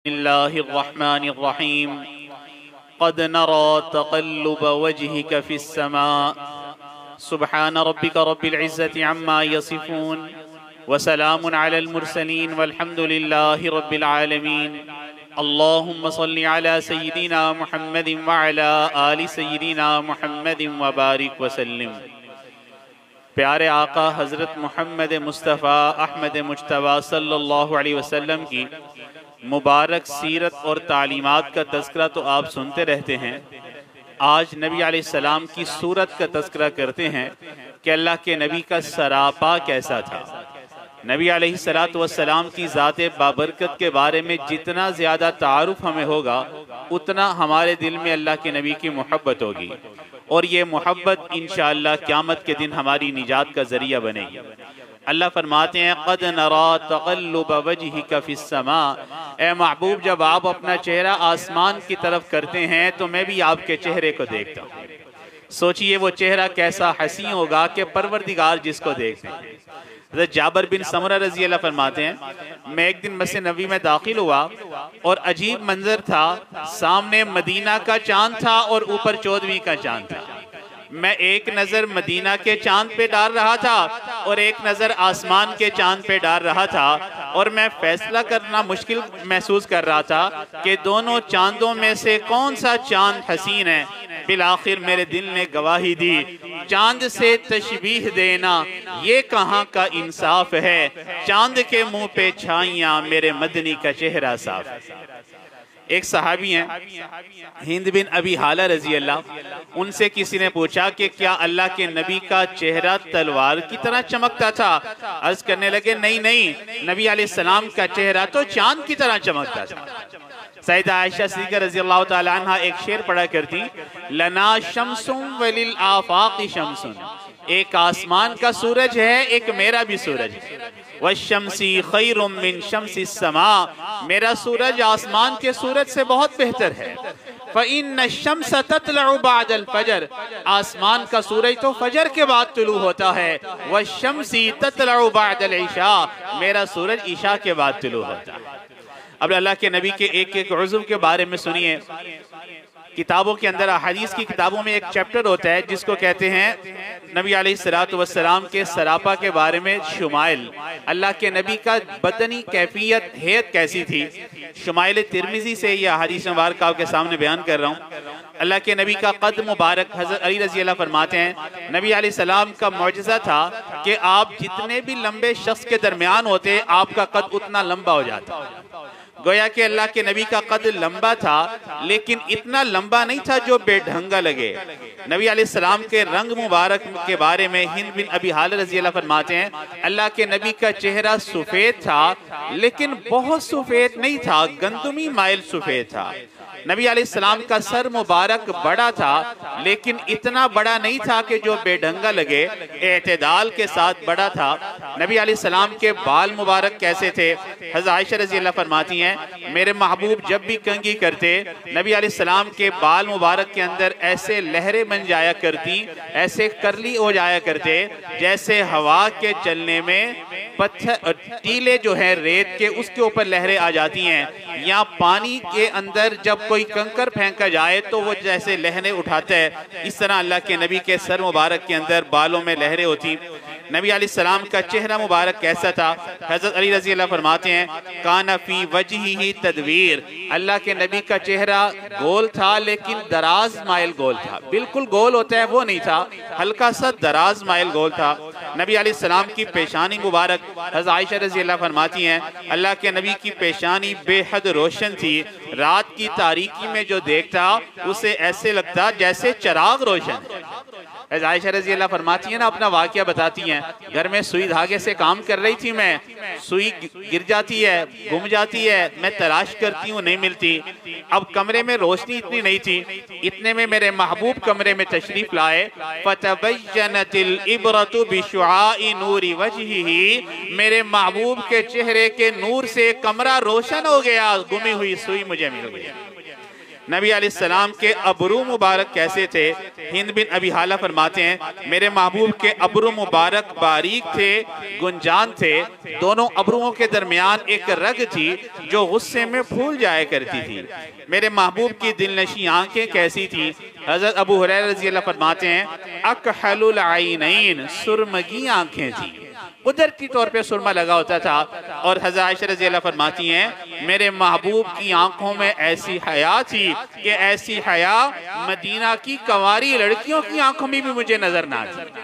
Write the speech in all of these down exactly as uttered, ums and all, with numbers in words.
बिस्मिल्लाहिर्रहमानिर्रहीम क़द नरा तक़ल्लुब वजहिक फ़िस्समा सुब्हान रब्बिका रब्बिल इज़्ज़ति अम्मा यसिफ़ून व सलामुन अलल मुरसलीन वल्हम्दुलिल्लाहि रब्बिल आलमीन। अल्लाहुम्मा सल्लि अला सय्यिदिना मुहम्मदिन व अला आलि सय्यिदिना मुहम्मदिन व बारिक व सल्लिम। प्यारे आका हज़रत मोहम्मद मुस्तफ़ा अहमद मुज्तबा सल्लल्लाहु अलैहि वसल्लम की मुबारक सीरत और तालीमात का तज़किरा तो आप सुनते रहते हैं। आज नबी अलैहिस्सलाम की सूरत का तज़किरा करते हैं कि अल्लाह के नबी का सरापा कैसा था। नबी अलैहिस्सलातु वस्सलाम की ज़ात बाबरकत के बारे में जितना ज़्यादा तारुफ हमें होगा उतना हमारे दिल में अल्लाह के नबी की मोहब्बत होगी और ये मोहब्बत इंशाअल्लाह क़यामत के दिन हमारी निजात का ज़रिया बनेगी। अल्लाह फरमाते हैं क़द नरा तक़ल्लुब वजहिक फ़िस्समा, ए महबूब जब आप अपना चेहरा आसमान की तरफ करते हैं तो मैं भी आपके चेहरे को देखता हूँ। सोचिए वो चेहरा कैसा हसीन होगा कि परवरदिगार जिसको देखते हैं। हज़रत जाबिर बिन समरा रज़ी अल्लाह फरमाते हैं, मैं एक दिन मस्जिद नबवी में दाखिल हुआ और अजीब मंजर था। सामने मदीना का चांद था और ऊपर चौदहवीं का चांद था। मैं एक नज़र मदीना के चांद पे डाल रहा था और एक नज़र आसमान के चांद पे डाल रहा था और मैं फैसला करना मुश्किल महसूस कर रहा था कि दोनों चांदों में से कौन सा चांद हसीन है। फिर आखिर मेरे दिल ने गवाही दी, चांद से तशबीह देना ये कहाँ का इंसाफ है। चांद के मुंह पे छाइयाँ, मेरे मदनी का चेहरा साफ है। एक सहाबी हैं हिंद बिन अबी हाला रजी अल्लाह, उनसे किसी ने पूछा कि क्या अल्लाह के नबी का चेहरा तलवार की तरह चमकता था। अर्ज करने लगे नहीं नहीं, नबी अलैहिस्सलाम का चेहरा तो चांद की तरह चमकता था। सैयदा आयशा सिद्दीक़ा रज़ी अल्लाह ताला अन्हा एक शेर पढ़ा करती, लना शम्सुम वलिल आफाक़ि शम्सुन, एक आसमान का सूरज है एक मेरा भी सूरज है। वशम्सी खैरुम मिन शम्सिस समा, मेरा सूरज आसमान के सूरज से बहुत बेहतर है। फ़इन्न शम्स ततलउ बअदल फजर, आसमान का सूरज तो फजर के बाद तुलू होता है। वशम्सी ततलउ बअदल इशा, मेरा सूरज ईशा के बाद तुलू होता है। अब अल्लाह के नबी के एक एक उज़्व के बारे में सुनिए। किताबों के अंदर, हदीस की किताबों में एक चैप्टर होता है जिसको कहते हैं नबी अलैहिस्सलातु वस्सलाम के सरापा के बारे में शुमाइल, अल्लाह के नबी का बदनी कैफियत हैत कैसी थी। शुमाइल तिर्मिज़ी से यह हदीस मुबारक आपके सामने बयान कर रहा हूँ। अल्लाह के नबी का कद मुबारक, हज़रत अली रज़ी अल्लाह फरमाते हैं नबी अलैहिस्सलाम का मौजज़ा था कि आप जितने भी लंबे शख्स के दरमियान होते आपका कद उतना लंबा हो जाता। गोया कि अल्लाह के नबी का कद लंबा था लेकिन इतना लंबा नहीं था जो बेढंगा लगे। नबी अलैहिस्सलाम के रंग मुबारक के बारे में हिंद बिन अबी हाला रज़ी अल्लाह फरमाते हैं अल्लाह के नबी का चेहरा सफ़ेद था लेकिन बहुत सफ़ेद नहीं था, गंदमी माइल सफ़ेद था। नबी अलैहिस्सलाम का सर मुबारक बड़ा था लेकिन इतना बड़ा नहीं था कि जो बेढंगा लगे, एतदाल के साथ बड़ा था। नबी अलैहिस्सलाम के बाल मुबारक कैसे थे। हज़रत आयशा रज़ी अल्लाह फरमाती हैं मेरे महबूब जब भी कंघी करते नबी अलैहिस्सलाम के बाल मुबारक के अंदर ऐसे लहरें बन जाया करती, ऐसे करली हो जाया करते जैसे हवा के चलने में पत्थर टीले जो है रेत के उसके ऊपर लहरें आ जाती हैं, या पानी के अंदर जब कोई कंकर फेंका जाए तो वो जैसे लहरें उठाता है। इस तरह अल्लाह के नबी के सर मुबारक के अंदर बालों में लहरें होती। नबी अलैहिस्सलाम का चेहरा मुबारक कैसा था। हज़रत अली रज़ी अल्लाह फरमाते हैं काना फी वजहिही तदवीर, अल्लाह के नबी का चेहरा गोल था लेकिन दराज माइल गोल था। बिल्कुल गोल होता है वो नहीं था, हल्का सा दराज माइल गोल था। नबी अलैहिस्सलाम की पेशानी मुबारक, हज़रत आयशा रज़ी अल्लाह फरमाती हैं अल्लाह के नबी की पेशानी बेहद रोशन थी। रात की तारीकी में जो देखता उसे ऐसे लगता जैसे चिराग रोशन है। आयशा रज़ी अल्लाह फरमाती है ना, अपना वाक़या बताती हैं, घर में सुई धागे से काम कर रही थी मैं, सुई गिर जाती है, गुम जाती है, मैं तलाश करती हूँ नहीं मिलती। अब कमरे में रोशनी इतनी नहीं थी, इतने में मेरे महबूब कमरे में तशरीफ लाए। फतबय्यनतिल इब्रतु बिशुआइ नूरि वजहिही, मेरे महबूब के चेहरे के नूर से कमरा रोशन हो गया, गुमी हुई सुई मुझे मिल गई। नबी अलैहिस्सलाम के अबरू मुबारक कैसे थे? हिंद बिन अबी हाला फरमाते हैं, मेरे महबूब के अबरू मुबारक बारीक थे, गुंजान थे। दोनों अबरुओं के दरमियान एक रग थी जो गुस्से में फूल जाया करती थी। मेरे महबूब की दिलनशी आंखें कैसी थी? हजरत अबू हुरैरा रज़ी अल्लाह फरमाते हैं, अकहलुल आइनैन, सुरमगी आंखें थी, कुदरती तौर पे सुरमा लगा होता था। और हज़रत आयशा रज़ी अल्लाह फरमाती हैं, मेरे महबूब की आंखों में ऐसी हया थी कि ऐसी हया मदीना की कंवारी लड़कियों की आंखों में भी मुझे नजर ना आती।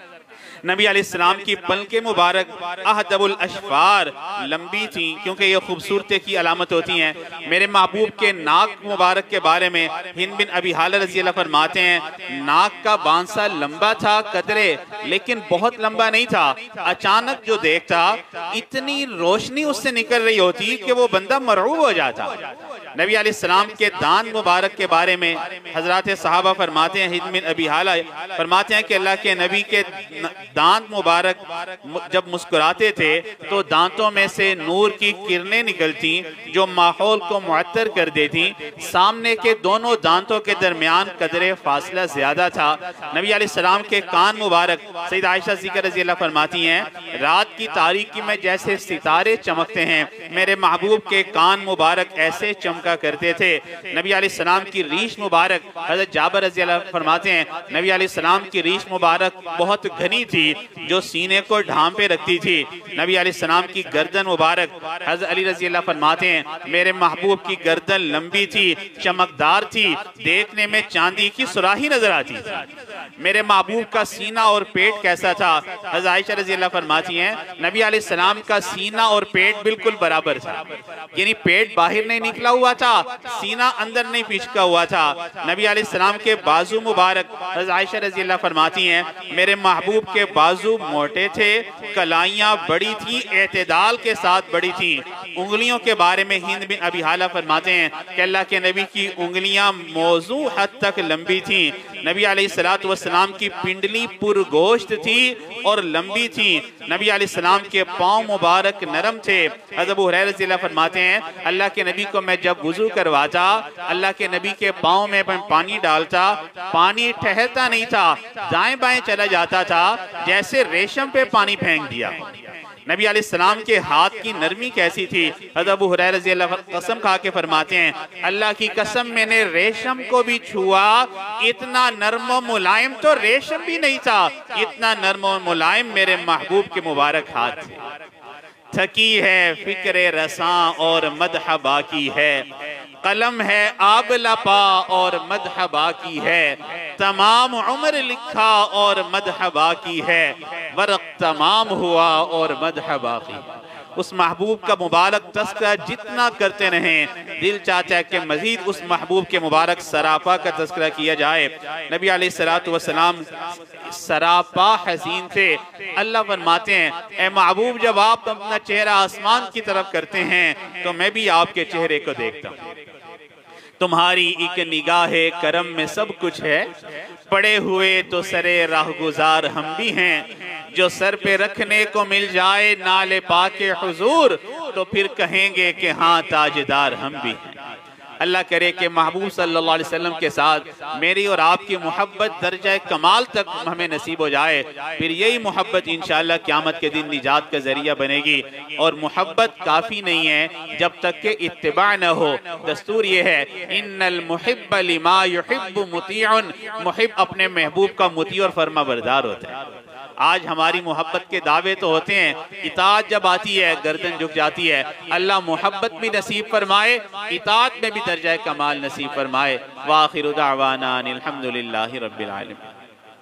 नबी अलैहिस्सलाम की पलके मुबारक अहदबुल अशफार, लंबी थी, क्योंकि ये खूबसूरती की अलामत होती हैं। मेरे महबूब के नाक मुबारक के बारे में हिंद बिन अबी हाला रज़ी अल्लाह फरमाते हैं, नाक का बांसा लंबा था कदरे, लेकिन बहुत लंबा नहीं था। अचानक जो देखता, इतनी रोशनी उससे निकल रही होती कि वो बंदा मरऊब हो जाता। नबी अलैहिस्सलाम के दान मुबारक के बारे में हजरत सहाबा फरमाते हैं, हिंद बिन अबी हाला फरमाते हैं कि अल्लाह के नबी के दांत मुबारक जब मुस्कुराते थे तो दांतों में से नूर की किरणें निकलती जो माहौल को मुअत्तर कर देती। सामने के दोनों दांतों के दरमियान कदरे फासला ज्यादा था। नबी अलैहिस्सलाम के कान मुबारक, सैयदा आयशा सिद्दीक़ा रज़ी अल्लाह फरमाती हैं, रात की तारीकी में जैसे सितारे चमकते हैं, मेरे महबूब के कान मुबारक ऐसे चमका करते थे। नबी अलैहिस्सलाम की रीश मुबारक, हज़रत जाबिर रज़ी अल्लाह फरमाते हैं, नबी अलैहिस्सलाम की रीश मुबारक बहुत घनी थी जो सीने को ढांपे रखती थी। नबी अलैहिस्सलाम की गर्दन मुबारक, हज़रत अली रज़ी अल्लाह फरमाते हैं, मेरे महबूब की गर्दन लंबी थी, चमकदार थी, देखने में चांदी की सुराही नजर आती थी। मेरे महबूब का सीना और पेट कैसा था? हज़रत आयशा रज़ी अल्लाह फरमाती हैं, नबी अलैहिस्सलाम का सीना और पेट बिल्कुल बराबर था, यानी पेट बाहर नहीं निकला हुआ था, सीना अंदर नहीं पिचका हुआ था। नबी अलैहिस्सलाम के बाजू मुबारक, हज़रत आयशा रज़ी अल्लाह फरमाती हैं, मेरे महबूब के बाजू मोटे थे, कलाइयाँ बड़ी थी, एतदाल के साथ बड़ी थी। उंगलियों के बारे में हिंद बिन अबी हाला फरमाते हैं कि अल्लाह के नबी की उंगलियां मौजू हद तक लंबी थी। नबी अलैहिस्सलातु वस्सलाम की पिंडली पुरगोश्त थी और लंबी थी। नबी अलैहिस्सलाम के पाँव मुबारक नरम थे। हज़रत अबू हुरैरा रज़ी अल्लाह फरमाते हैं, अल्लाह के नबी को मैं जब वुज़ू करवाता, अल्लाह के नबी के पाँव में पानी डालता, पानी ठहरता नहीं था, दाएं बाएं चला जाता था, जैसे रेशम पे पानी फेंक दिया। नबी अलैहिस्सलाम के हाथ की नरमी कैसी थी? हज़रत अबू हुरैरा रज़ी अल्लाह कसम खा के फरमाते हैं, अल्लाह की कसम मैंने रेशम को भी छुआ, इतना नरम और मुलायम तो रेशम भी नहीं था, इतना नरम और मुलायम मेरे महबूब के मुबारक हाथ थे। थकी है फिक्रे रसां और मदह बाकी है, कलम है आबलपा और मदह बाकी है, तमाम उम्र लिखा और मदह बाकी है, वरक तमाम हुआ और मदह बाकी। उस महबूब का मुबारक तस्करा जितना करते रहें, दिल चाहता है कि मजीद उस महबूब के मुबारक सरापा का तस्करा किया जाए। नबी अलैहिस्सलातु वस्सलाम सरापा हसीन थे। अल्लाह फरमाते हैं, ए महबूब जब आप अपना चेहरा आसमान की तरफ करते हैं तो मैं भी आपके चेहरे को देखता हूँ। तुम्हारी एक निगाह करम में सब कुछ है, पड़े हुए तो सरे राहगुजार हम भी हैं, जो सर पे रखने को मिल जाए नाले पाके हुजूर तो फिर कहेंगे कि हाँ ताजदार हम भी हैं। अल्लाह करे कि महबूब सल्लल्लाहु अलैहि वसल्लम के साथ मेरी और आपकी मोहब्बत दर्जा कमाल तक हमें नसीब हो जाए, फिर यही मोहब्बत इंशाअल्लाह क़यामत के दिन निजात का जरिया बनेगी। और मोहब्बत काफ़ी नहीं है जब तक के इत्तिबा न हो। दस्तूर ये है, इन्नल मुहिब्ब लिमा युहिब्बु मुतीउन, मुहिब अपने महबूब का मुती और फर्मा बरदार होता है। आज हमारी मोहब्बत के दावे तो होते हैं, इताअत जब आती है गर्दन झुक जाती है। अल्लाह मोहब्बत भी नसीब फरमाए, इताअत में भी दर्जा कमाल नसीब फरमाए। वाखिरु दावाना अल्हम्दुलिल्लाहि रब्बिल आलमीन।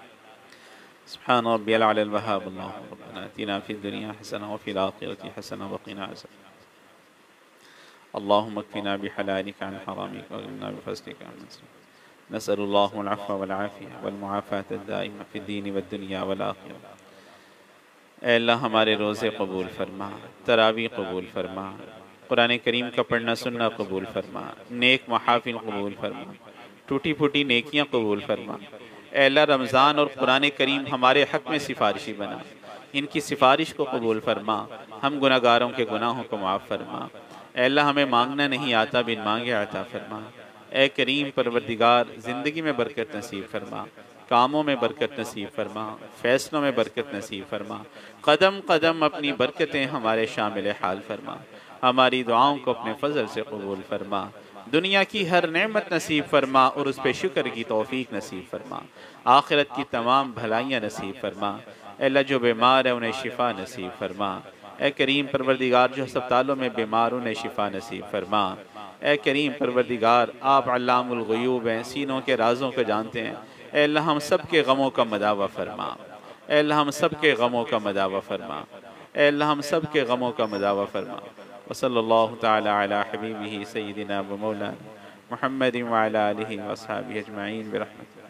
सुब्हान रब्बियल अअला वहाब रब्बना आतिना फिद दुनिया हसना व फिल आखिरति हसना व क़िना अज़ाब। अल्लाहुम्मा क़िना बिहलालिका अन हरामिका व क़िना बिफ़ज़लिका अम्मन सिवाक। नसअलुल्लाहुल अफ़्व वल आफ़िया वल मुआफ़ात अद-दाइमा फ़िद-दीन वद-दुनिया वल आख़िरह। ऐ अल्लाह हमारे रोज़े कबूल फरमा, तरावी कबूल फरमा, कुरान करीम का पढ़ना सुनना कबूल फरमा, नेक महाफ़िल कबूल फरमा, टूटी फूटी नेकियां कबूल फरमा। ऐ अल्लाह रमज़ान और कुरान करीम हमारे हक़ में सिफारिशी बना, इनकी सिफारिश को कबूल फरमा, हम गुनाहगारों के गुनाहों को माफ़ फरमा। ऐ अल्लाह हमें मांगना नहीं आता, बिन मांगे अता फरमा। ए करीम परवरदिगार ज़िंदगी में बरकत नसीब फरमा, कामों में बरकत नसीब फरमा, फ़ैसलों में बरकत नसीब फरमा। कदम कदम अपनी बरकतें हमारे शामिल हाल फरमा। हमारी दुआओं को अपने फजल से कबूल फरमा। दुनिया की हर नेमत नसीब फरमा और उस पर शुक्र की तौफीक नसीब फरमा। आखिरत की तमाम भलाइयाँ नसीब फरमा। अल्लाह जो बीमार है उन्हें शिफा नसीब फरमा। ए करीम परवरदिगार जो अस्पतालों में बीमार उन्हें शिफा नसीब फरमा। ए करीम परवरदिगार आप अल्लामुल ग़ुयूब हैं, सीनों के राज़ों को जानते हैं। ए अल्लाह हम सब के गमों का मदावा फरमा। ए अल्लाह हम सब के गमों का मदावा फरमा। ए अल्लाह हम सब के गमों का मदावा फरमा। वसल्लल्लाहु तआला अला हबीबिही सय्यिदिना व मौलाना मुहम्मदिन व अला आलिहि व अस्हाबिहि अजमईन बिरहमतिक।